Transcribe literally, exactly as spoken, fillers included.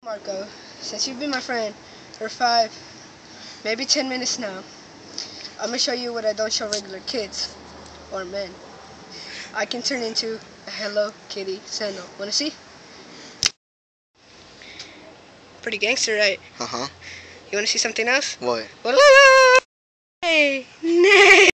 Marco, since you've been my friend for five, maybe ten minutes now, I'm gonna show you what I don't show regular kids or men. I can turn into a Hello Kitty sandal. Wanna see? Pretty gangster, right? Uh-huh. You wanna see something else? What? What?